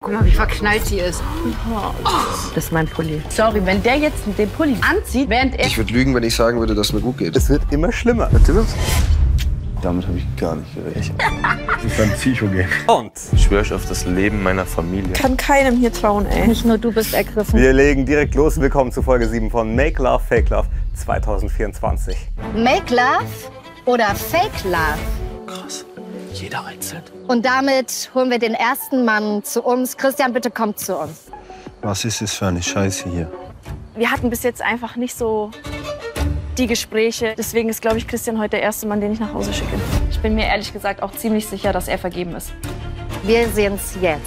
Guck mal, wie verknallt sie ist. Das ist mein Pulli. Sorry, wenn der jetzt den Pulli anzieht, während er... Ich würde lügen, wenn ich sagen würde, dass es mir gut geht. Es wird immer schlimmer. Damit habe ich gar nicht gerechnet. Das ist ein Psycho-Game. Und ich schwöre auf das Leben meiner Familie. Ich kann keinem hier trauen, ey. Nicht nur du bist ergriffen. Wir legen direkt los. Willkommen zu Folge 7 von Make Love, Fake Love 2024. Make Love oder Fake Love? Krass. Jeder einzeln. Und damit holen wir den ersten Mann zu uns. Christian, bitte komm zu uns. Was ist das für eine Scheiße hier? Wir hatten bis jetzt einfach nicht so die Gespräche. Deswegen ist, glaube ich, Christian heute der erste Mann, den ich nach Hause schicke. Ich bin mir ehrlich gesagt auch ziemlich sicher, dass er vergeben ist. Wir sehen's jetzt.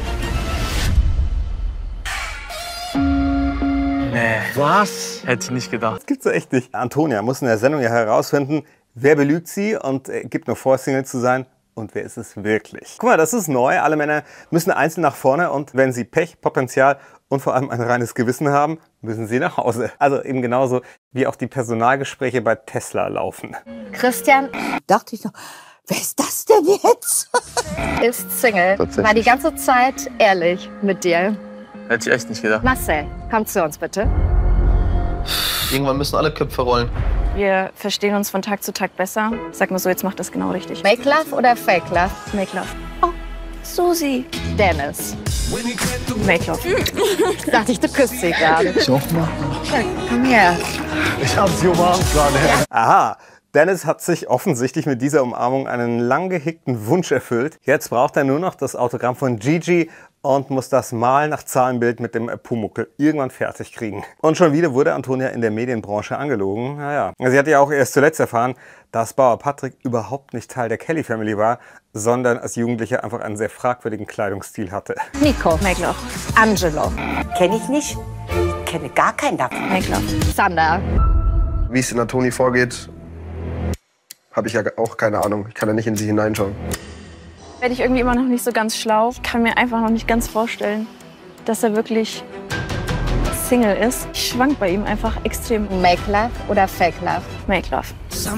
Nee. Was? Hätte ich nicht gedacht. Das gibt's so echt nicht. Antonia muss in der Sendung ja herausfinden, wer belügt sie und gibt nur vor, Single zu sein. Und wer ist es wirklich? Guck mal, das ist neu. Alle Männer müssen einzeln nach vorne und wenn sie Pech, Potenzial und vor allem ein reines Gewissen haben, müssen sie nach Hause. Also eben genauso wie auch die Personalgespräche bei Tesla laufen. Christian Dachte ich noch, wer ist das denn jetzt? ist Single. Tatsächlich. War die ganze Zeit ehrlich mit dir. Hätte ich echt nicht gedacht. Marcel, komm zu uns bitte. Irgendwann müssen alle Köpfe rollen. Wir verstehen uns von Tag zu Tag besser. Sag mal so, jetzt macht das genau richtig. Make Love oder Fake Love? Make Love. Oh, Susi. Dennis. Make Love. Dachte ich, du küsst sie gerade. So, Komm her. Ich hab sie umarmt gerade. Aha. Dennis hat sich offensichtlich mit dieser Umarmung einen lang gehegten Wunsch erfüllt. Jetzt braucht er nur noch das Autogramm von Gigi und muss das Mal nach Zahlenbild mit dem Pumuckl irgendwann fertig kriegen. Und schon wieder wurde Antonia in der Medienbranche angelogen. Naja, sie hat ja auch erst zuletzt erfahren, dass Bauer Patrick überhaupt nicht Teil der Kelly Family war, sondern als Jugendlicher einfach einen sehr fragwürdigen Kleidungsstil hatte. Nico. Make Love. Angelo. Kenne ich nicht. Ich kenne gar keinen davon. Make Love. Sander. wie es in der Toni vorgeht, habe ich ja auch keine Ahnung. Ich kann ja nicht in sie hineinschauen. Werde ich irgendwie immer noch nicht so ganz schlau. Ich kann mir einfach noch nicht ganz vorstellen, dass er wirklich Single ist. Ich schwank bei ihm einfach extrem. Make Love oder Fake Love? Make Love.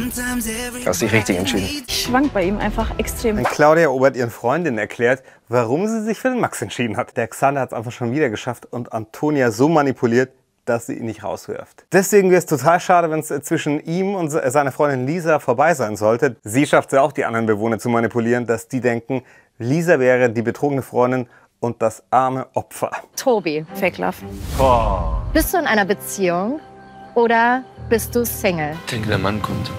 Du hast dich richtig entschieden. Ich schwank bei ihm einfach extrem. Claudia Obert ihren Freundinnen erklärt, warum sie sich für den Max entschieden hat. Der Xander hat es einfach schon wieder geschafft und Antonia so manipuliert, dass sie ihn nicht rauswirft. Deswegen wäre es total schade, wenn es zwischen ihm und seiner Freundin Lisa vorbei sein sollte. Sie schafft es auch, die anderen Bewohner zu manipulieren, dass die denken, Lisa wäre die betrogene Freundin und das arme Opfer. Tobi. Fake Love. Bist du in einer Beziehung oder bist du Single? Ich denke, der Mann kommt.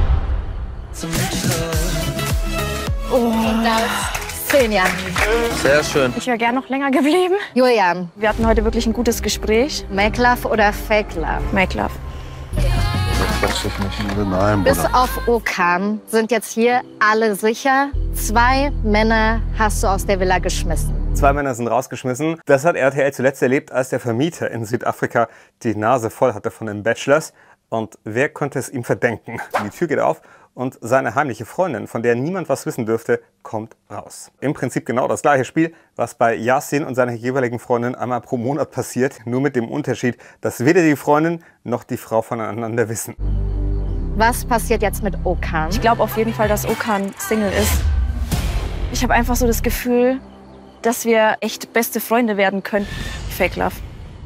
Und das 10 Jahre. Sehr schön. Ich wäre gern noch länger geblieben. Julian. Wir hatten heute wirklich ein gutes Gespräch. Make Love oder Fake Love? Make Love. Quatsch ich nicht. Nein, Bis auf Okan sind jetzt hier alle sicher. 2 Männer hast du aus der Villa geschmissen. 2 Männer sind rausgeschmissen. Das hat RTL zuletzt erlebt, als der Vermieter in Südafrika die Nase voll hatte von den Bachelors. Und wer konnte es ihm verdenken? Die Tür geht auf und seine heimliche Freundin, von der niemand was wissen dürfte, kommt raus. Im Prinzip genau das gleiche Spiel, was bei Yasin und seiner jeweiligen Freundin einmal pro Monat passiert. Nur mit dem Unterschied, dass weder die Freundin noch die Frau voneinander wissen. Was passiert jetzt mit Okan? Ich glaube auf jeden Fall, dass Okan Single ist. Ich habe einfach so das Gefühl, dass wir echt beste Freunde werden könnten. Fake Love.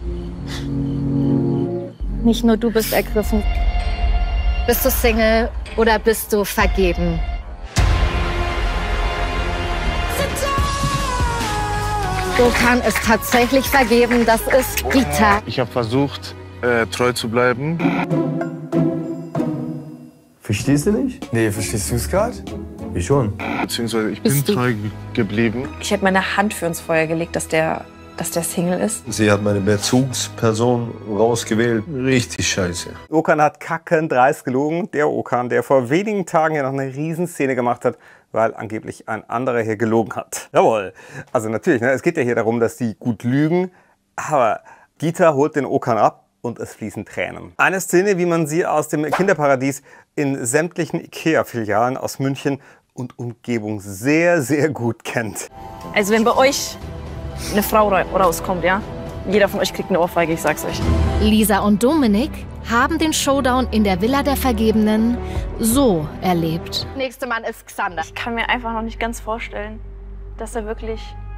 Nicht nur du bist ergriffen. Bist du Single oder bist du vergeben? Okan ist tatsächlich vergeben. Das ist Gita. Ich habe versucht, treu zu bleiben. Verstehst du nicht? Nee, verstehst du es gerade? Ich schon. Beziehungsweise ich bin treu geblieben. Ich hätte meine Hand für ins Feuer gelegt, dass der Single ist. Sie hat meine Bezugsperson rausgewählt. Richtig scheiße. Okan hat kackendreist gelogen. Der Okan, der vor wenigen Tagen ja noch eine Riesenszene gemacht hat, weil angeblich ein anderer hier gelogen hat. Jawohl. Also natürlich, ne, es geht ja hier darum, dass die gut lügen. Aber Gita holt den Okan ab und es fließen Tränen. Eine Szene, wie man sie aus dem Kinderparadies in sämtlichen IKEA-Filialen aus München und Umgebung sehr, sehr gut kennt. Also wenn bei euch eine Frau rauskommt, ja? Jeder von euch kriegt eine Ohrfeige, ich sag's euch. Lisa und Dominik haben den Showdown in der Villa der Vergebenen so erlebt. Nächster Mann ist Xander. Ich kann mir einfach noch nicht ganz vorstellen, dass er wirklich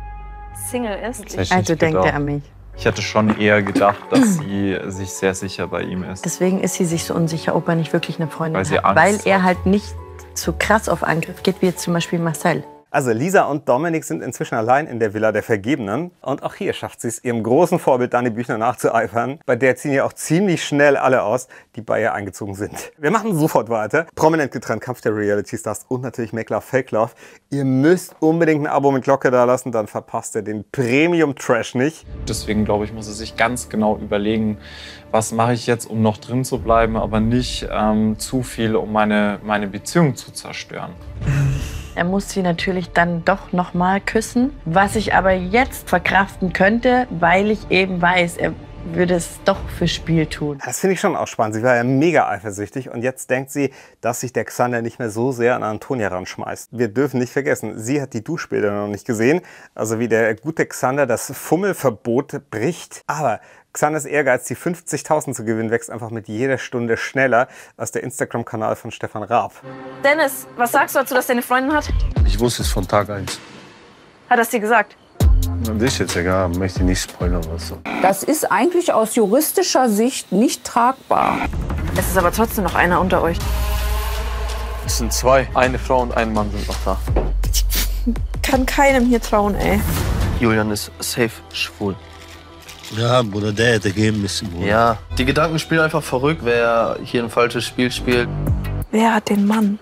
Single ist. Also denkt er an mich. Ich hätte schon eher gedacht, dass sie sich sehr sicher bei ihm ist. Deswegen ist sie sich so unsicher, ob er nicht wirklich eine Freundin Weil hat. Weil er halt nicht so krass auf Angriff geht, wie jetzt zum Beispiel Marcel. Also Lisa und Dominik sind inzwischen allein in der Villa der Vergebenen. Und auch hier schafft sie es, ihrem großen Vorbild Dani Büchner nachzueifern. Bei der ziehen ja auch ziemlich schnell alle aus, die bei ihr eingezogen sind. Wir machen sofort weiter. Prominent getrennt, Kampf der Reality Stars und natürlich Make Love, Fake Love. Ihr müsst unbedingt ein Abo mit Glocke da lassen, dann verpasst ihr den Premium-Trash nicht. Deswegen glaube ich, muss er sich ganz genau überlegen, was mache ich jetzt, um noch drin zu bleiben, aber nicht zu viel, um meine Beziehung zu zerstören. Er muss sie natürlich dann doch noch mal küssen, was ich aber jetzt verkraften könnte, weil ich eben weiß, er würde es doch fürs Spiel tun. Das finde ich schon auch spannend. Sie war ja mega eifersüchtig und jetzt denkt sie, dass sich der Xander nicht mehr so sehr an Antonia ranschmeißt. Wir dürfen nicht vergessen, sie hat die Duschbilder noch nicht gesehen, also wie der gute Xander das Fummelverbot bricht. Aber Xanders Ehrgeiz, die 50.000 zu gewinnen, wächst einfach mit jeder Stunde schneller als der Instagram-Kanal von Stefan Raab. Dennis, was sagst du dazu, dass er eine Freundin hat? Ich wusste es von Tag 1. Hat er es dir gesagt? Das ist jetzt egal, möchte nicht spoilern oder so. Das ist eigentlich aus juristischer Sicht nicht tragbar. Es ist aber trotzdem noch einer unter euch. Es sind zwei. Eine Frau und ein Mann sind noch da. Ich kann keinem hier trauen, ey. Julian ist safe schwul. Ja, Bruder, der hätte gehen müssen, Bruder. Ja, die Gedanken spielen einfach verrückt, wer hier ein falsches Spiel spielt. Wer hat den Mann?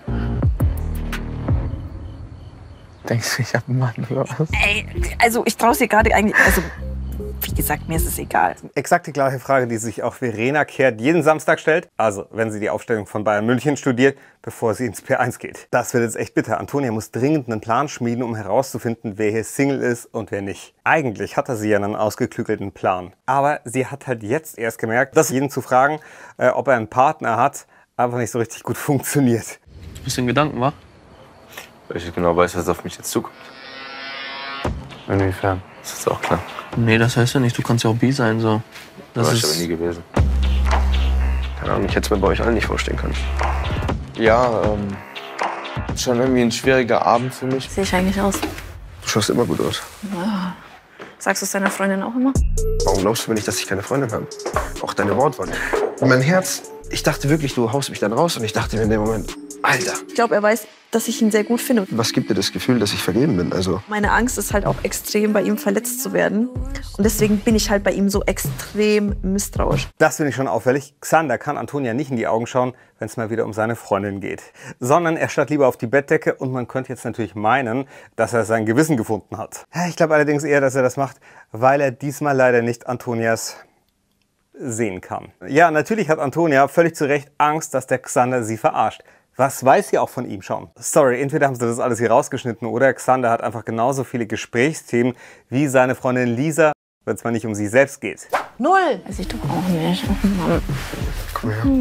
Denkst du, ich hab einen Mann oder was? Ey, also ich trau's dir gerade eigentlich, also wie gesagt, mir ist es egal. Exakt die gleiche Frage, die sich auch Verena Kehrt jeden Samstag stellt. Also, wenn sie die Aufstellung von Bayern München studiert, bevor sie ins P1 geht. Das wird jetzt echt bitter. Antonia muss dringend einen Plan schmieden, um herauszufinden, wer hier Single ist und wer nicht. Eigentlich hatte sie ja einen ausgeklügelten Plan. Aber sie hat halt jetzt erst gemerkt, dass jeden zu fragen, ob er einen Partner hat, einfach nicht so richtig gut funktioniert. Du bist in Gedanken, wa? Weil ich genau weiß, was auf mich jetzt zukommt. Inwiefern? Das ist auch klar. Nee, das heißt ja nicht, du kannst ja auch bi sein, so. Das war ist ich aber nie gewesen. Keine Ahnung, ich hätte es mir bei euch allen nicht vorstellen können. Ja, schon irgendwie ein schwieriger Abend für mich. Sehe ich eigentlich aus? Du schaust immer gut aus. Ja. Sagst du es deiner Freundin auch immer? Warum glaubst du mir nicht, dass ich keine Freundin habe? Auch deine Wortwahl. Mein Herz, ich dachte wirklich, du haust mich dann raus und ich dachte mir in dem Moment, Alter. Ich glaube, er weiß, dass ich ihn sehr gut finde. Was gibt dir das Gefühl, dass ich vergeben bin? Also meine Angst ist halt auch extrem, bei ihm verletzt zu werden. Und deswegen bin ich halt bei ihm so extrem misstrauisch. Das finde ich schon auffällig. Xander kann Antonia nicht in die Augen schauen, wenn es mal wieder um seine Freundin geht. Sondern er starrt lieber auf die Bettdecke und man könnte jetzt natürlich meinen, dass er sein Gewissen gefunden hat. Ich glaube allerdings eher, dass er das macht, weil er diesmal leider nicht Antonias sehen kann. Ja, natürlich hat Antonia völlig zu Recht Angst, dass der Xander sie verarscht. Was weiß sie auch von ihm schon? Sorry, entweder haben sie das alles hier rausgeschnitten oder Xander hat einfach genauso viele Gesprächsthemen wie seine Freundin Lisa, wenn es mal nicht um sie selbst geht. 0! Weiß ich doch auch nicht. Komm her.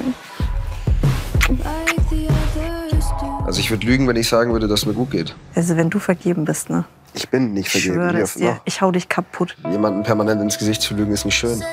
Also ich würde lügen, wenn ich sagen würde, dass es mir gut geht. Also wenn du vergeben bist, ne? Ich bin nicht vergeben. Ich schwöre es dir, ich hau dich kaputt. Jemanden permanent ins Gesicht zu lügen, ist nicht schön.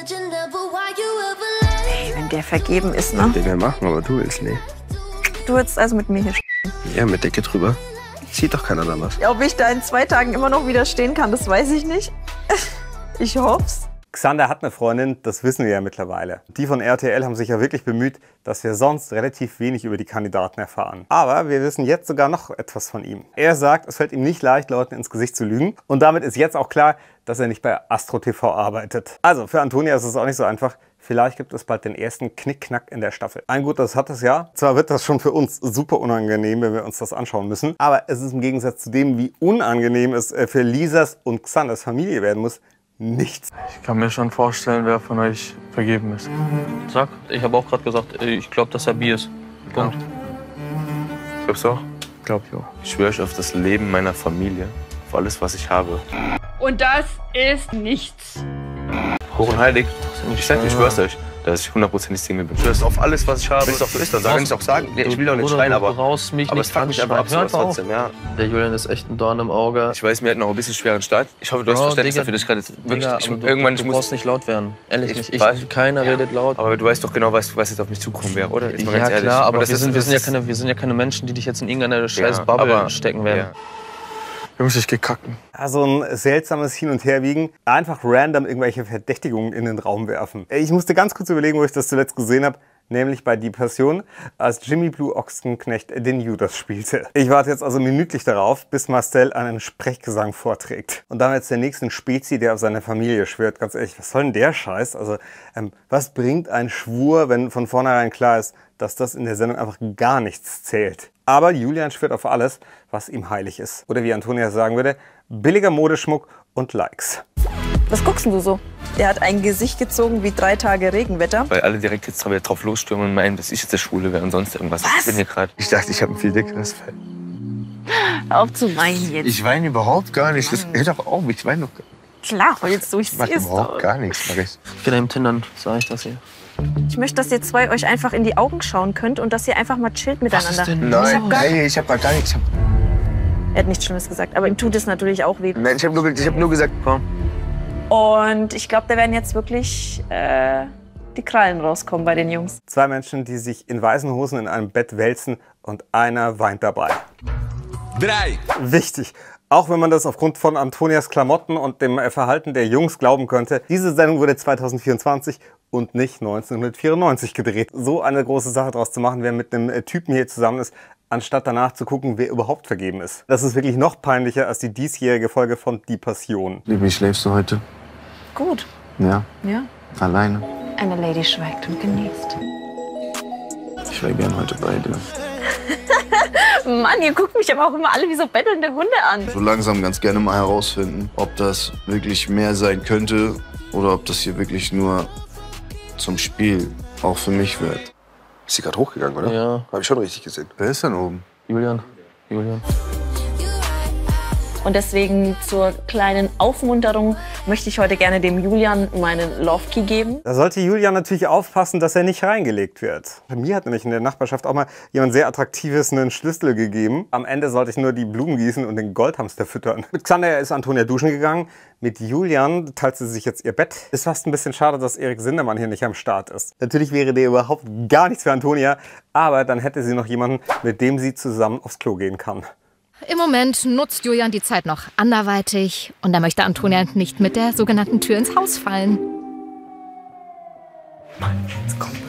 Ey, wenn der vergeben ist, ne? Den wir machen, aber du willst nicht. Du würdest also mit mir hier Ja, mit Decke drüber. Sieht doch keiner anders. Ob ich da in 2 Tagen immer noch widerstehen kann, das weiß ich nicht. Ich hoff's. Xander hat eine Freundin, das wissen wir ja mittlerweile. Die von RTL haben sich ja wirklich bemüht, dass wir sonst relativ wenig über die Kandidaten erfahren. Aber wir wissen jetzt sogar noch etwas von ihm. Er sagt, es fällt ihm nicht leicht, Leuten ins Gesicht zu lügen. Und damit ist jetzt auch klar, dass er nicht bei Astro TV arbeitet. Also für Antonia ist es auch nicht so einfach. Vielleicht gibt es bald den ersten Knickknack in der Staffel. Ein Gut, das hat es ja. Zwar wird das schon für uns super unangenehm, wenn wir uns das anschauen müssen. Aber es ist im Gegensatz zu dem, wie unangenehm es für Lisas und Xanders Familie werden muss, nichts. Ich kann mir schon vorstellen, wer von euch vergeben ist. Sag, ich habe auch gerade gesagt, ich glaube, dass er bi ist. Punkt. Glaubst du auch? Glaub ich auch. Ich schwöre euch auf das Leben meiner Familie, auf alles, was ich habe. Und das ist nichts. Hoch und heilig. Ich schwör's euch, dass ich 100% Single bin. Ich schwör's auf alles, was ich habe. Wenn es doch so ist, dann kann ich es auch sagen. Nee, ich will doch nicht schreien, aber es fuckt mich einfach ab, sowas trotzdem, ja. Der Julian ist echt ein Dorn im Auge. Ich weiß, wir hatten auch ein bisschen schweren Start. Ich hoffe, du hast Verständnis dafür, dass ich gerade wirklich... Du brauchst nicht laut werden. Ehrlich nicht. Keiner redet laut. Aber du weißt doch genau, was jetzt auf mich zukommen wäre, oder? Ist mal ganz ehrlich. Klar, aber wir sind ja keine Menschen, die dich jetzt in irgendeine scheiß Bubble stecken werden. Jungs, ich geh kacken. Also ein seltsames Hin- und Herwiegen. Einfach random irgendwelche Verdächtigungen in den Raum werfen. Ich musste ganz kurz überlegen, wo ich das zuletzt gesehen habe. Nämlich bei Die Passion, als Jimmy Blue Ochsenknecht den Judas spielte. Ich warte jetzt also minütlich darauf, bis Marcel einen Sprechgesang vorträgt. Und dann jetzt der nächsten Spezi, der auf seine Familie schwört. Ganz ehrlich, was soll denn der Scheiß? Also, was bringt ein Schwur, wenn von vornherein klar ist, dass das in der Sendung einfach gar nichts zählt? Aber Julian schwört auf alles, was ihm heilig ist. Oder wie Antonia sagen würde, billiger Modeschmuck und Likes. Was guckst du so? Der hat ein Gesicht gezogen wie 3 Tage Regenwetter. Weil alle direkt jetzt wieder drauf losstürmen und meinen, dass ich jetzt der Schwule wäre und sonst irgendwas. Was? Ich bin hier gerade. Ich dachte, ich habe ein viel dickeres Fell. Hör auf zu weinen jetzt. Ich weine überhaupt gar nicht. Das, hör doch auf, ich weine doch gar nicht. Klar, jetzt so, ich sehe es überhaupt doch. gar nichts. Geh deinem Tindern, sag ich das hier. Ich möchte, dass ihr zwei euch einfach in die Augen schauen könnt und dass ihr einfach mal chillt miteinander. Was ist denn? Nein, ich hab gar nichts. Er hat nichts Schlimmes gesagt, aber ihm tut es natürlich auch weh. Nein, ich hab nur gesagt, komm. Und ich glaube, da werden jetzt wirklich die Krallen rauskommen bei den Jungs. 2 Menschen, die sich in weißen Hosen in einem Bett wälzen und einer weint dabei. 3. Wichtig. Auch wenn man das aufgrund von Antonias Klamotten und dem Verhalten der Jungs glauben könnte, diese Sendung wurde 2024 und nicht 1994 gedreht. So eine große Sache draus zu machen, wer mit einem Typen hier zusammen ist, anstatt danach zu gucken, wer überhaupt vergeben ist. Das ist wirklich noch peinlicher als die diesjährige Folge von Die Passion. Liebe, wie schläfst du heute? Gut. Ja. Ja. Alleine. Eine Lady schweigt und genießt. Ich wäre gern heute bei dir. Mann, ihr guckt mich aber auch immer alle wie so bettelnde Hunde an. So langsam ganz gerne mal herausfinden, ob das wirklich mehr sein könnte oder ob das hier wirklich nur zum Spiel auch für mich wird. Ist sie gerade hochgegangen, oder? Ja. Habe ich schon richtig gesehen. Wer ist denn oben? Julian. Und deswegen zur kleinen Aufmunterung möchte ich heute gerne dem Julian meinen Love Key geben. Da sollte Julian natürlich aufpassen, dass er nicht reingelegt wird. Mir hat nämlich in der Nachbarschaft auch mal jemand sehr Attraktives einen Schlüssel gegeben. Am Ende sollte ich nur die Blumen gießen und den Goldhamster füttern. Mit Xander ist Antonia duschen gegangen. Mit Julian teilt sie sich jetzt ihr Bett. Ist fast ein bisschen schade, dass Erik Sindermann hier nicht am Start ist. Natürlich wäre der überhaupt gar nichts für Antonia, aber dann hätte sie noch jemanden, mit dem sie zusammen aufs Klo gehen kann. Im Moment nutzt Julian die Zeit noch anderweitig und er möchte Antonia nicht mit der sogenannten Tür ins Haus fallen. Jetzt komm.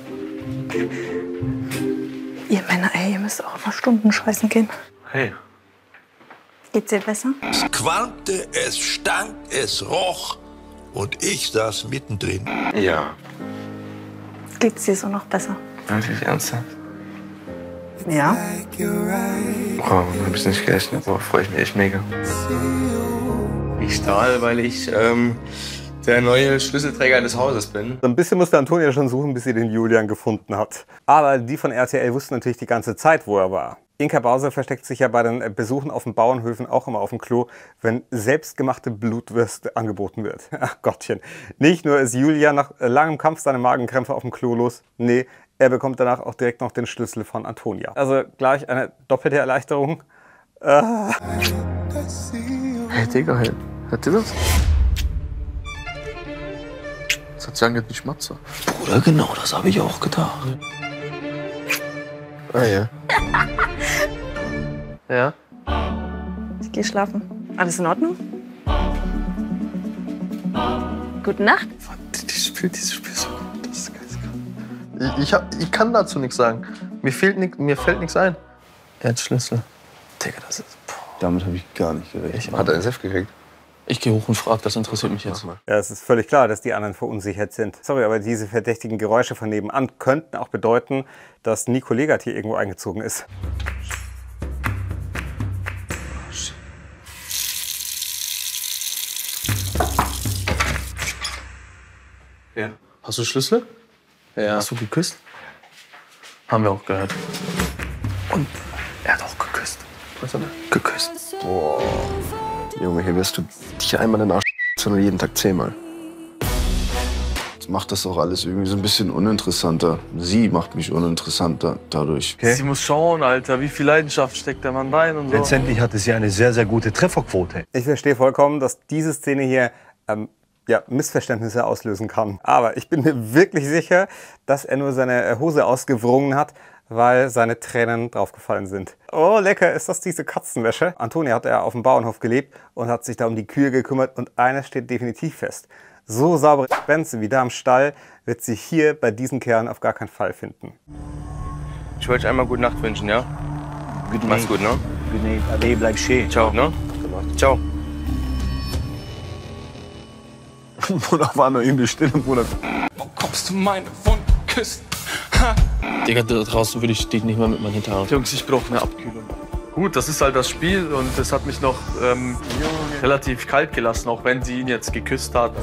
Ihr Männer, ey, ihr müsst auch mal Stunden scheißen gehen. Hey. Geht's dir besser? Es qualmte, es stank, es roch und ich saß mittendrin. Ja. Geht's dir so noch besser? Wirklich ernsthaft? Ja. Wow, hab ich nicht gerechnet. Boah, freue ich mich echt mega. Ich strahle, weil ich der neue Schlüsselträger des Hauses bin. So ein bisschen musste Antonia schon suchen, bis sie den Julian gefunden hat. Aber die von RTL wussten natürlich die ganze Zeit, wo er war. Inka Bauser versteckt sich ja bei den Besuchen auf den Bauernhöfen auch immer auf dem Klo, wenn selbstgemachte Blutwürste angeboten wird. Ach Gottchen. Nicht nur ist Julian nach langem Kampf seine Magenkrämpfe auf dem Klo los, nee, er bekommt danach auch direkt noch den Schlüssel von Antonia. Also gleich eine doppelte Erleichterung. Hey Digga, hey. Hört ihr das? Das hat sich angehört wie Schmatzer. Bruder, genau, das habe ich auch gedacht. Ah ja. Ja? Ich gehe schlafen. Alles in Ordnung? Gute Nacht. Die spielt dieses Spiel so gut, das ist geil. Ich kann dazu nichts sagen. Mir fällt nichts ein. Er hat Schlüssel. Digga, das ist... Boah. Damit habe ich gar nicht gerechnet. Hat er einen Saft gekriegt? Ich gehe hoch und frage, das interessiert mich jetzt. Ja, es ist völlig klar, dass die anderen verunsichert sind. Sorry, aber diese verdächtigen Geräusche von nebenan könnten auch bedeuten, dass Nico Legat hier irgendwo eingezogen ist. Ja. Hast du Schlüssel? Ja. Hast du geküsst? Haben wir auch gehört. Und er hat auch geküsst. Was hat er? Geküsst. Boah. Junge, hier wirst du dich einmal in den Arsch, sondern jeden Tag 10-mal. Das macht das auch alles irgendwie so ein bisschen uninteressanter. Sie macht mich uninteressanter dadurch. Okay. Sie muss schauen, Alter, wie viel Leidenschaft steckt der Mann rein und so. Letztendlich hatte sie eine sehr, sehr gute Trefferquote. Ich verstehe vollkommen, dass diese Szene hier ja, Missverständnisse auslösen kann. Aber ich bin mir wirklich sicher, dass er nur seine Hose ausgewrungen hat, weil seine Tränen draufgefallen sind. Oh, lecker, ist das diese Katzenwäsche? Antonia hat ja auf dem Bauernhof gelebt und hat sich da um die Kühe gekümmert und eines steht definitiv fest. So saubere Benze wie da am Stall wird sie hier bei diesen Kerlen auf gar keinen Fall finden. Ich wollte euch einmal gute Nacht wünschen, ja? Mach's gut, ne? Gute Nacht, Ade, bleib schön. Ciao, ne? Ciao. Bruder, war noch irgendwie still, Bruder. Wo kommst du meine Wunde küssen? Digga, da draußen würde ich dich nicht mal mit meinem Hinterhauen. Jungs, ich brauche eine Abkühlung. Gut, das ist halt das Spiel und das hat mich noch relativ kalt gelassen, auch wenn sie ihn jetzt geküsst hat.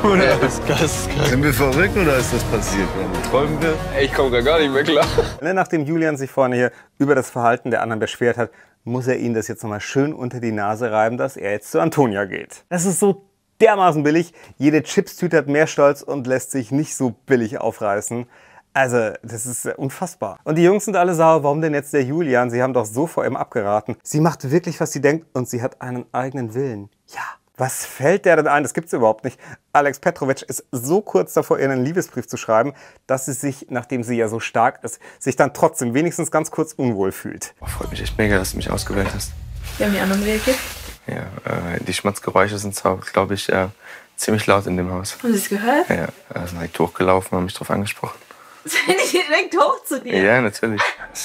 Sind wir verrückt oder ist das passiert? Träumen wir? Ey, ich komme gar nicht mehr klar. Nachdem Julian sich vorne hier über das Verhalten der anderen beschwert hat, muss er ihnen das jetzt nochmal schön unter die Nase reiben, dass er jetzt zu Antonia geht. Das ist so dermaßen billig. Jede Chipstüte hat mehr Stolz und lässt sich nicht so billig aufreißen. Also, das ist unfassbar. Und die Jungs sind alle sauer, warum denn jetzt der Julian? Sie haben doch so vor ihm abgeraten. Sie macht wirklich, was sie denkt und sie hat einen eigenen Willen. Ja, was fällt der denn ein? Das gibt's überhaupt nicht. Alex Petrovic ist so kurz davor, ihr einen Liebesbrief zu schreiben, dass sie sich, nachdem sie ja so stark ist, sich dann trotzdem wenigstens ganz kurz unwohl fühlt. Oh, freut mich echt mega, dass du mich ausgewählt hast. Wie haben die anderen reagiert? Ja, die Schmatzgeräusche sind zwar, glaube ich, ziemlich laut in dem Haus. Haben Sie es gehört? Ja, sind direkt hochgelaufen und haben mich drauf angesprochen. Sind die direkt hoch zu dir? Ja, natürlich.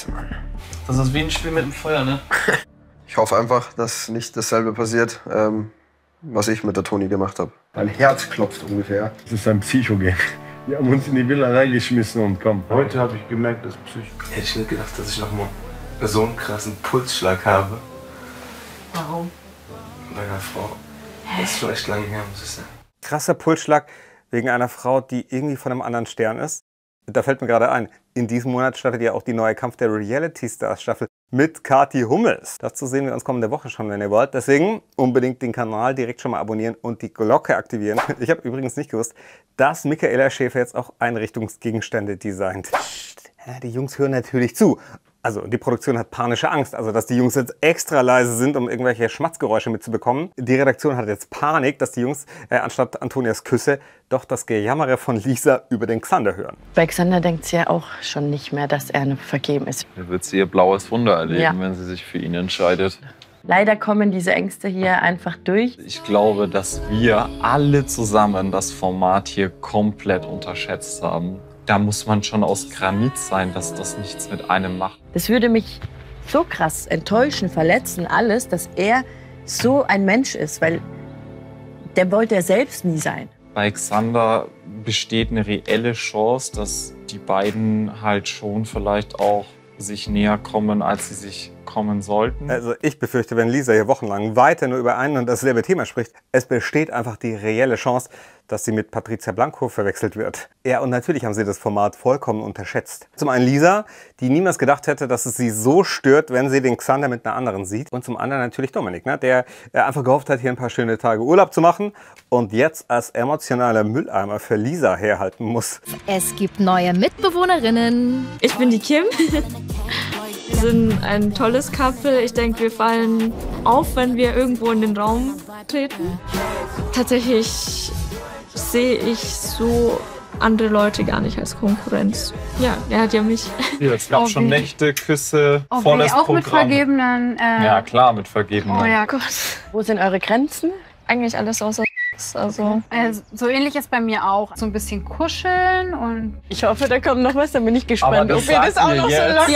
Das ist wie ein Spiel mit dem Feuer, ne? Ich hoffe einfach, dass nicht dasselbe passiert, was ich mit der Toni gemacht habe. Mein Herz klopft ungefähr. Das ist ein Psychogen. Die haben uns in die Villa reingeschmissen und komm. Heute habe ich gemerkt, dass Psycho. Hätte ich nicht gedacht, dass ich noch mal so einen krassen Pulsschlag habe. Warum? Bei einer Frau. Das ist schon echt lange her, muss ich sagen. Krasser Pulsschlag wegen einer Frau, die irgendwie von einem anderen Stern ist. Da fällt mir gerade ein, in diesem Monat startet ja auch die neue Kampf der Reality Stars Staffel mit Kathi Hummels. Dazu sehen wir uns kommende Woche schon, wenn ihr wollt. Deswegen unbedingt den Kanal direkt schon mal abonnieren und die Glocke aktivieren. Ich habe übrigens nicht gewusst, dass Michaela Schäfer jetzt auch Einrichtungsgegenstände designt. Ja, die Jungs hören natürlich zu. Also die Produktion hat panische Angst, also dass die Jungs jetzt extra leise sind, um irgendwelche Schmatzgeräusche mitzubekommen. Die Redaktion hat jetzt Panik, dass die Jungs anstatt Antonias Küsse doch das Gejammere von Lisa über den Xander hören. Bei Xander denkt sie ja auch schon nicht mehr, dass er vergeben ist. Da wird sie ihr blaues Wunder erleben, Ja. wenn sie sich für ihn entscheidet. Leider kommen diese Ängste hier einfach durch. Ich glaube, dass wir alle zusammen das Format hier komplett unterschätzt haben. Da muss man schon aus Granit sein, dass das nichts mit einem macht. Das würde mich so krass enttäuschen, verletzen, alles, dass er so ein Mensch ist, weil der wollte er selbst nie sein. Bei Xander besteht eine reelle Chance, dass die beiden halt schon vielleicht auch sich näher kommen, als sie sich kommen sollten. Also ich befürchte, wenn Lisa hier wochenlang weiter nur über ein und dasselbe Thema spricht, es besteht einfach die reelle Chance, dass sie mit Patricia Blanco verwechselt wird. Ja, und natürlich haben sie das Format vollkommen unterschätzt. Zum einen Lisa, die niemals gedacht hätte, dass es sie so stört, wenn sie den Xander mit einer anderen sieht. Und zum anderen natürlich Dominik, ne, der einfach gehofft hat, hier ein paar schöne Tage Urlaub zu machen und jetzt als emotionaler Mülleimer für Lisa herhalten muss. Es gibt neue Mitbewohnerinnen. Ich bin die Kim. Wir sind ein tolles Couple. Ich denke, wir fallen auf, wenn wir irgendwo in den Raum treten. Tatsächlich sehe ich so andere Leute gar nicht als Konkurrenz. Ja, er hat ja mich. Ja, es gab schon Nächte, Küsse, Okay, volles auch Programm. mit Vergebenen. Ja, klar, mit Vergebenen. Oh ja, Gott. Wo sind eure Grenzen? Eigentlich alles außer also. So ähnlich ist bei mir auch. So ein bisschen kuscheln und. Ich hoffe, da kommt noch was, dann bin ich gespannt, das ob ihr das sagt auch ihr noch so jetzt. locker.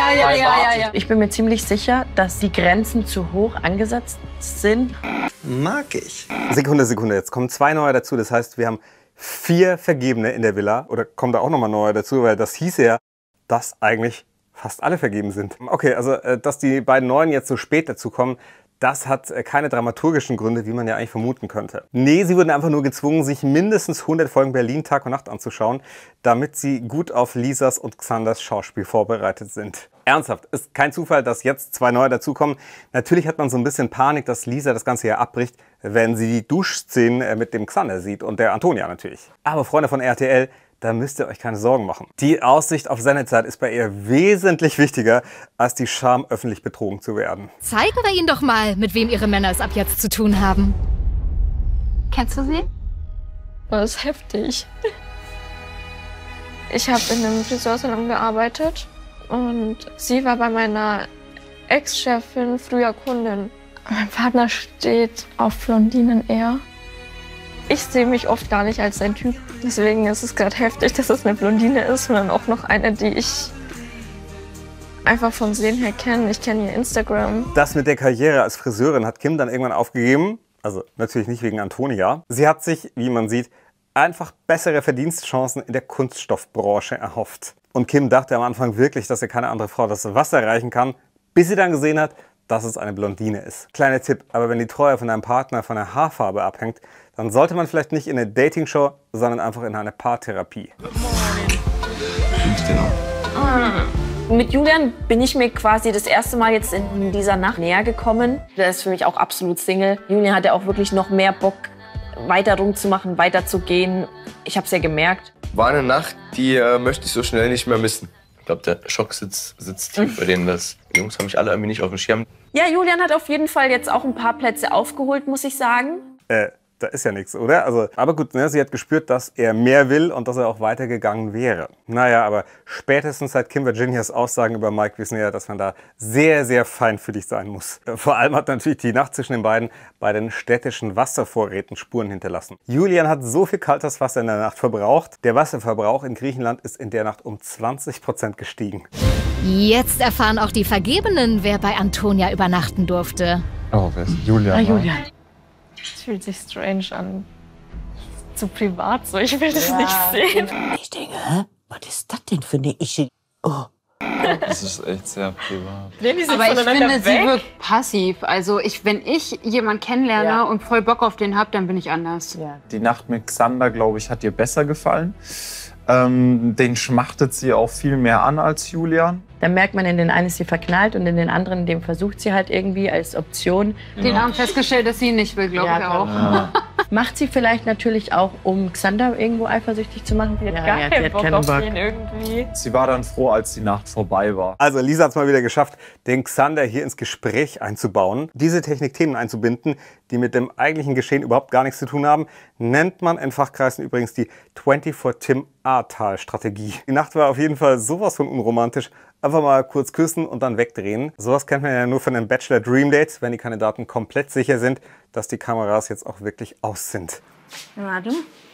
Ja. Ich bin mir ziemlich sicher, dass die Grenzen zu hoch angesetzt sind. Mag ich. Sekunde, jetzt kommen 2 neue dazu. Das heißt, wir haben 4 Vergebene in der Villa. Oder kommen da auch nochmal neue dazu, weil das hieße ja, dass eigentlich fast alle vergeben sind. Okay, also dass die beiden Neuen jetzt so spät dazu kommen, das hat keine dramaturgischen Gründe, wie man ja eigentlich vermuten könnte. Nee, sie wurden einfach nur gezwungen, sich mindestens 100 Folgen Berlin Tag und Nacht anzuschauen, damit sie gut auf Lisas und Xanders Schauspiel vorbereitet sind. Ernsthaft, ist kein Zufall, dass jetzt 2 neue dazukommen. Natürlich hat man so ein bisschen Panik, dass Lisa das Ganze hier abbricht, wenn sie die Duschszenen mit dem Xander sieht und der Antonia natürlich. Aber Freunde von RTL, da müsst ihr euch keine Sorgen machen. Die Aussicht auf Sendezeit ist bei ihr wesentlich wichtiger, als die Scham, öffentlich betrogen zu werden. Zeigen wir ihnen doch mal, mit wem ihre Männer es ab jetzt zu tun haben. Kennst du sie? Das ist heftig. Ich habe in einem Friseursalon gearbeitet und sie war bei meiner Ex-Chefin früher Kundin. Mein Partner steht auf Blondinen eher. Ich sehe mich oft gar nicht als sein Typ. Deswegen ist es gerade heftig, dass es eine Blondine ist und dann auch noch eine, die ich einfach vom Sehen her kenne. Ich kenne ihr Instagram. Das mit der Karriere als Friseurin hat Kim dann irgendwann aufgegeben. Also natürlich nicht wegen Antonia. Sie hat sich, wie man sieht, einfach bessere Verdienstchancen in der Kunststoffbranche erhofft. Und Kim dachte am Anfang wirklich, dass ihr keine andere Frau das Wasser erreichen kann, bis sie dann gesehen hat, dass es eine Blondine ist. Kleiner Tipp, aber wenn die Treue von deinem Partner von der Haarfarbe abhängt, dann sollte man vielleicht nicht in eine Dating-Show, sondern einfach in eine Paartherapie. Mit Julian bin ich mir quasi das erste Mal jetzt in dieser Nacht näher gekommen. Der ist für mich auch absolut Single. Julian hatte auch wirklich noch mehr Bock, weiter rumzumachen, weiterzugehen. Ich habe es ja gemerkt. War eine Nacht, die möchte ich so schnell nicht mehr missen. Ich glaube, der Schock sitzt tief bei denen. Die Jungs haben mich alle irgendwie nicht auf dem Schirm. Ja, Julian hat auf jeden Fall jetzt auch ein paar Plätze aufgeholt, muss ich sagen. Da ist ja nichts, oder? Also, aber gut, ne, sie hat gespürt, dass er mehr will und dass er auch weitergegangen wäre. Naja, aber spätestens seit Kim Virginias Aussagen über Mike wissen wir ja, dass man da sehr, sehr feinfühlig sein muss. Vor allem hat natürlich die Nacht zwischen den beiden bei den städtischen Wasservorräten Spuren hinterlassen. Julian hat so viel kaltes Wasser in der Nacht verbraucht. Der Wasserverbrauch in Griechenland ist in der Nacht um 20% gestiegen. Jetzt erfahren auch die Vergebenen, wer bei Antonia übernachten durfte. Oh, wer ist Julian? Ah, Julian. Es fühlt sich strange an. Zu privat so, ich will das nicht sehen. Ich denke, hä? Was ist das denn für eine Ische? Oh. Das ist echt sehr privat. Aber ich finde, sie wirkt passiv. Also wenn ich jemanden kennenlerne und voll Bock auf den habe, dann bin ich anders. Die Nacht mit Xander, glaube ich, hat ihr besser gefallen. Den schmachtet sie auch viel mehr an als Julian. Da merkt man, in den einen ist sie verknallt und in den anderen, dem versucht sie halt irgendwie als Option. Den haben festgestellt, dass sie ihn nicht will, glaube ich auch. Ja. Macht sie vielleicht natürlich auch, um Xander irgendwo eifersüchtig zu machen? Die hat gar keinen Bock auf ihn irgendwie. Sie war dann froh, als die Nacht vorbei war. Also Lisa hat es mal wieder geschafft, den Xander hier ins Gespräch einzubauen. Diese Technikthemen einzubinden, die mit dem eigentlichen Geschehen überhaupt gar nichts zu tun haben, nennt man in Fachkreisen übrigens die 24-Tim-Ahrtal-Strategie. Die Nacht war auf jeden Fall sowas von unromantisch. Einfach mal kurz küssen und dann wegdrehen. Sowas kennt man ja nur von den Bachelor Dream Dates, wenn die Kandidaten komplett sicher sind, dass die Kameras jetzt auch wirklich aus sind. Warte.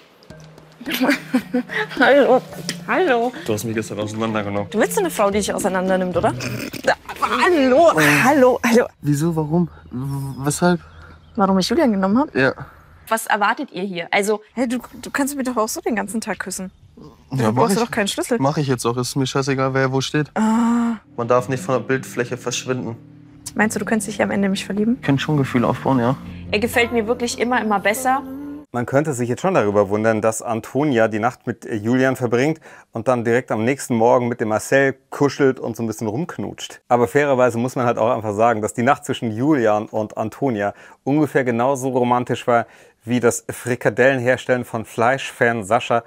Hallo. Hallo. Du hast mich gestern auseinandergenommen. Du willst eine Frau, die dich auseinandernimmt, oder? Hallo. Hallo. Hallo. Wieso? Warum? Weshalb? Warum ich Julian genommen habe? Ja. Was erwartet ihr hier? Also, hey, du kannst mich doch auch so den ganzen Tag küssen. Ja, Du brauchst doch keinen Schlüssel. Mach ich jetzt auch. Ist mir scheißegal, wer wo steht. Ah. Man darf nicht von der Bildfläche verschwinden. Meinst du, du könntest dich am Ende mich verlieben? Ich kann schon Gefühle aufbauen, ja. Er gefällt mir wirklich immer besser. Man könnte sich jetzt schon darüber wundern, dass Antonia die Nacht mit Julian verbringt und dann direkt am nächsten Morgen mit dem Marcel kuschelt und so ein bisschen rumknutscht. Aber fairerweise muss man halt auch einfach sagen, dass die Nacht zwischen Julian und Antonia ungefähr genauso romantisch war wie das Frikadellenherstellen von Fleischfan Sascha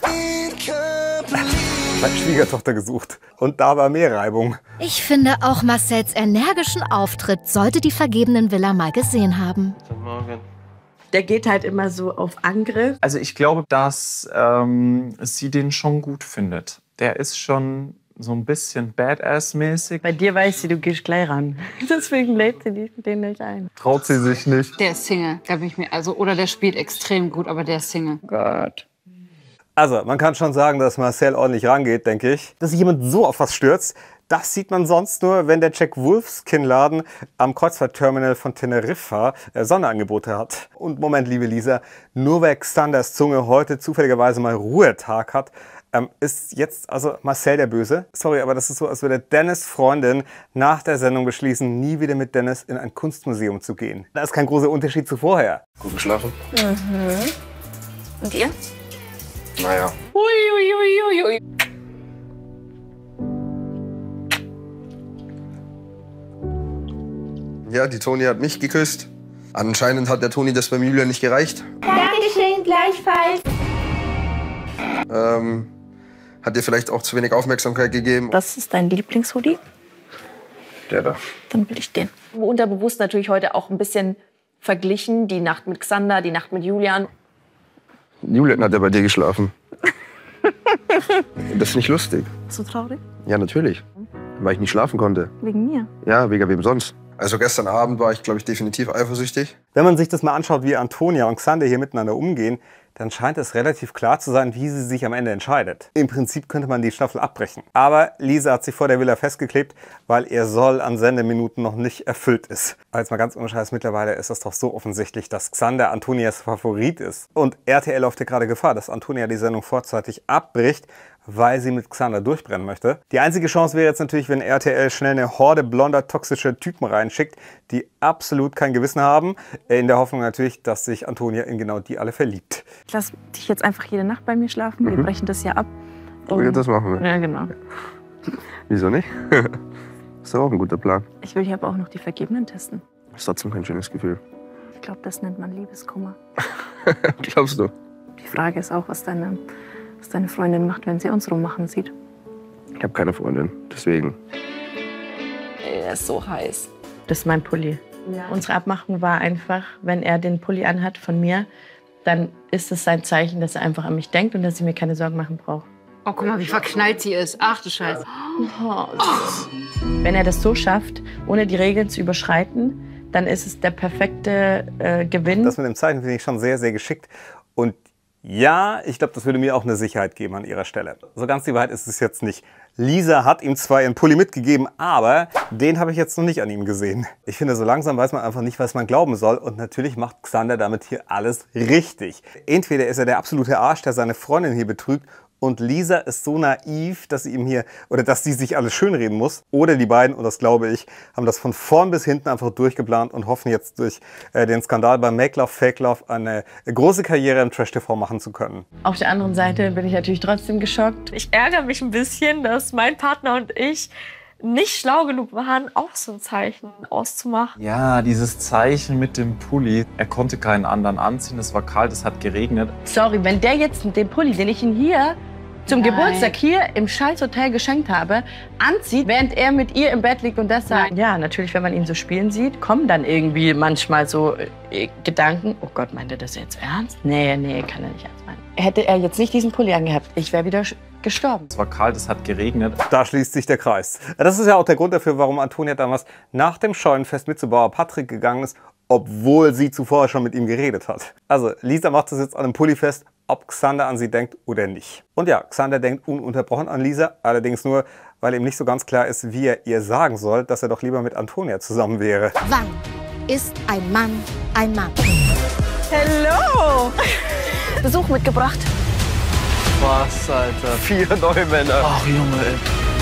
bei Schwiegertochter gesucht. Und da war mehr Reibung. Ich finde, auch Marcels energischen Auftritt sollte die vergebenen Villa mal gesehen haben. Guten Morgen. Der geht halt immer so auf Angriff. Also ich glaube, dass sie den schon gut findet. Der ist schon so ein bisschen Badass-mäßig. Bei dir weiß sie, du gehst gleich ran. Deswegen lädt sie den nicht ein. Traut sie sich nicht. Der ist Single, da bin ich mir, oder der spielt extrem gut, aber der ist Single. Gott. Also, man kann schon sagen, dass Marcel ordentlich rangeht, denke ich. Dass sich jemand so auf was stürzt, das sieht man sonst nur, wenn der Jack Wolfskin-Laden am Kreuzfahrtterminal von Teneriffa Sonderangebote hat. Und Moment, liebe Lisa, nur weil Xanders Zunge heute zufälligerweise mal Ruhetag hat, ist jetzt also Marcel der Böse? Sorry, aber das ist so, als würde Dennis' Freundin nach der Sendung beschließen, nie wieder mit Dennis in ein Kunstmuseum zu gehen. Da ist kein großer Unterschied zu vorher. Gut geschlafen? Mhm. Und ihr? Naja. Ui. Ja, die Toni hat mich geküsst. Anscheinend hat der Toni das beim Julian nicht gereicht. Dankeschön, gleichfalls. Hat dir vielleicht auch zu wenig Aufmerksamkeit gegeben. Was ist dein Lieblingshoodie? Der da. Dann will ich den. Unterbewusst natürlich heute auch ein bisschen verglichen. Die Nacht mit Xander, die Nacht mit Julian. Julian hat ja bei dir geschlafen. Das ist nicht lustig. Bist du traurig? Ja, natürlich. Weil ich nicht schlafen konnte. Wegen mir? Ja, wegen wem sonst? Also gestern Abend war ich, glaube ich, definitiv eifersüchtig. Wenn man sich das mal anschaut, wie Antonia und Xander hier miteinander umgehen, dann scheint es relativ klar zu sein, wie sie sich am Ende entscheidet. Im Prinzip könnte man die Staffel abbrechen. Aber Lisa hat sich vor der Villa festgeklebt, weil ihr Soll an Sendeminuten noch nicht erfüllt ist. Als mal ganz ohne Scheiß, mittlerweile ist es doch so offensichtlich, dass Xander Antonias Favorit ist. Und RTL läuft ja gerade Gefahr, dass Antonia die Sendung vorzeitig abbricht, weil sie mit Xander durchbrennen möchte. Die einzige Chance wäre jetzt natürlich, wenn RTL schnell eine Horde blonder, toxischer Typen reinschickt, die absolut kein Gewissen haben, in der Hoffnung natürlich, dass sich Antonia in genau die alle verliebt. Ich lasse dich jetzt einfach jede Nacht bei mir schlafen. Wir brechen das ja ab. Ja, das machen wir. Ja, genau. Wieso nicht? Ist doch auch ein guter Plan. Ich will hier aber auch noch die Vergebenen testen. Ist trotzdem kein schönes Gefühl. Ich glaube, das nennt man Liebeskummer. Glaubst du? Die Frage ist auch, was deine Freundin macht, wenn sie uns rummachen sieht. Ich habe keine Freundin, deswegen. Er ist so heiß. Das ist mein Pulli. Ja. Unsere Abmachung war einfach, wenn er den Pulli anhat von mir, dann ist es sein Zeichen, dass er einfach an mich denkt und dass ich mir keine Sorgen machen brauche. Oh, guck mal, wie verknallt sie ist. Ach du Scheiße. Oh. Wenn er das so schafft, ohne die Regeln zu überschreiten, dann ist es der perfekte Gewinn. Das mit dem Zeichen finde ich schon sehr, sehr geschickt. Und ja, ich glaube, das würde mir auch eine Sicherheit geben an ihrer Stelle. So ganz die Wahrheit ist es jetzt nicht. Lisa hat ihm zwar ihren Pulli mitgegeben, aber den habe ich jetzt noch nicht an ihm gesehen. Ich finde, so langsam weiß man einfach nicht, was man glauben soll. Und natürlich macht Xander damit hier alles richtig. Entweder ist er der absolute Arsch, der seine Freundin hier betrügt, und Lisa ist so naiv, dass sie ihm hier, oder dass sie sich alles schönreden muss. Oder die beiden, und das glaube ich, haben das von vorn bis hinten einfach durchgeplant und hoffen jetzt durch den Skandal bei Make Love, Fake Love eine große Karriere im Trash-TV machen zu können. Auf der anderen Seite bin ich natürlich trotzdem geschockt. Ich ärgere mich ein bisschen, dass mein Partner und ich nicht schlau genug waren, auch so ein Zeichen auszumachen. Ja, dieses Zeichen mit dem Pulli. Er konnte keinen anderen anziehen, es war kalt, es hat geregnet. Sorry, wenn der jetzt den Pulli, den ich ihn hier zum Geburtstag hier im Scheißhotel geschenkt habe, anzieht, während er mit ihr im Bett liegt und das sagt. Ja, natürlich, wenn man ihn so spielen sieht, kommen dann irgendwie manchmal so Gedanken, oh Gott, meint er das jetzt ernst? Nee, kann er nicht ernst meinen. Hätte er jetzt nicht diesen Pulli angehabt, ich wäre wieder gestorben. Es war kalt, es hat geregnet. Da schließt sich der Kreis. Das ist ja auch der Grund dafür, warum Antonia damals nach dem Scheunenfest mit zu Bauer Patrick gegangen ist, obwohl sie zuvor schon mit ihm geredet hat. Also, Lisa macht das jetzt an einem Pulli fest, ob Xander an sie denkt oder nicht. Und ja, Xander denkt ununterbrochen an Lisa, allerdings nur, weil ihm nicht so ganz klar ist, wie er ihr sagen soll, dass er doch lieber mit Antonia zusammen wäre. Wann ist ein Mann ein Mann? Hello! Besuch mitgebracht. Was, Alter? 4 neue Männer. Ach, Junge, ey.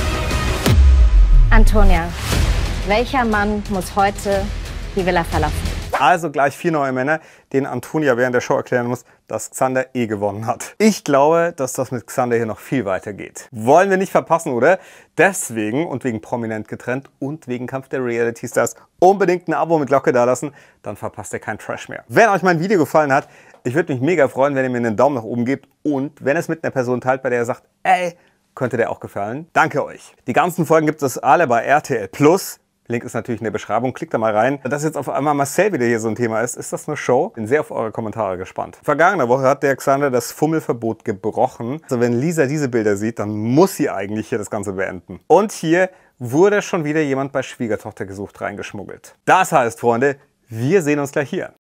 Antonia, welcher Mann muss heute die Villa verlassen? Also gleich 4 neue Männer, denen Antonia während der Show erklären muss, dass Xander gewonnen hat. Ich glaube, dass das mit Xander hier noch viel weiter geht. Wollen wir nicht verpassen, oder? Deswegen und wegen Prominent getrennt und wegen Kampf der Reality Stars unbedingt ein Abo mit Glocke dalassen, dann verpasst ihr keinen Trash mehr. Wenn euch mein Video gefallen hat, ich würde mich mega freuen, wenn ihr mir einen Daumen nach oben gebt und wenn es mit einer Person teilt, bei der ihr sagt, ey, könnte der auch gefallen. Danke euch. Die ganzen Folgen gibt es alle bei RTL+. Link ist natürlich in der Beschreibung, klickt da mal rein. Dass jetzt auf einmal Marcel wieder hier so ein Thema ist das eine Show? Bin sehr auf eure Kommentare gespannt. Vergangene Woche hat der Xander das Fummelverbot gebrochen. Also wenn Lisa diese Bilder sieht, dann muss sie eigentlich hier das Ganze beenden. Und hier wurde schon wieder jemand bei Schwiegertochter gesucht reingeschmuggelt. Das heißt, Freunde, wir sehen uns gleich hier.